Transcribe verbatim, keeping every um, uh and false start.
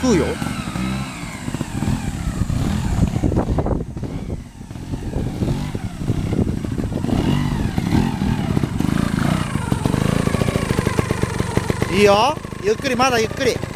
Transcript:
食うよ。いいよ、ゆっくり、まだゆっくり。